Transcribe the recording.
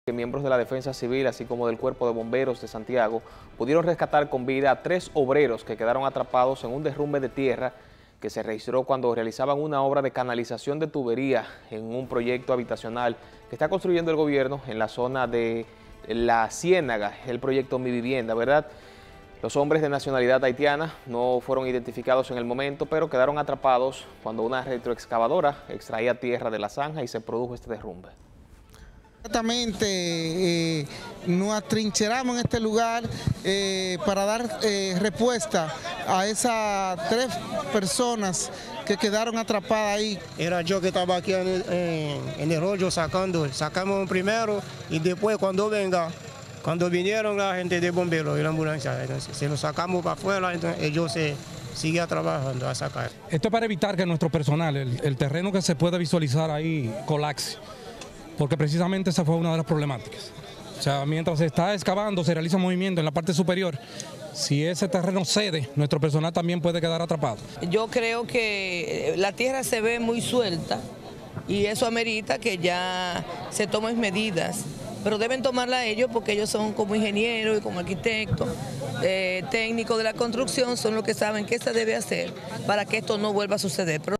Miembros de la Defensa Civil, así como del Cuerpo de Bomberos de Santiago, pudieron rescatar con vida a 3 obreros que quedaron atrapados en un derrumbe de tierra que se registró cuando realizaban una obra de canalización de tubería en un proyecto habitacional que está construyendo el gobierno en la zona de La Ciénaga, el proyecto Mi Vivienda, ¿verdad? Los hombres de nacionalidad haitiana no fueron identificados en el momento, pero quedaron atrapados cuando una retroexcavadora extraía tierra de la zanja y se produjo este derrumbe. Exactamente, nos atrincheramos en este lugar para dar respuesta a esas 3 personas que quedaron atrapadas ahí. Era yo que estaba aquí en el rollo sacamos primero y después cuando vinieron la gente de bomberos y la ambulancia, entonces, se lo sacamos para afuera, entonces ellos se siguen trabajando a sacar. Esto es para evitar que nuestro personal, el terreno que se puede visualizar ahí, colapse. Porque precisamente esa fue una de las problemáticas. O sea, mientras se está excavando, se realiza movimiento en la parte superior. Si ese terreno cede, nuestro personal también puede quedar atrapado. Yo creo que la tierra se ve muy suelta y eso amerita que ya se tomen medidas. Pero deben tomarla ellos porque ellos son como ingenieros y como arquitectos, técnicos de la construcción, son los que saben qué se debe hacer para que esto no vuelva a suceder.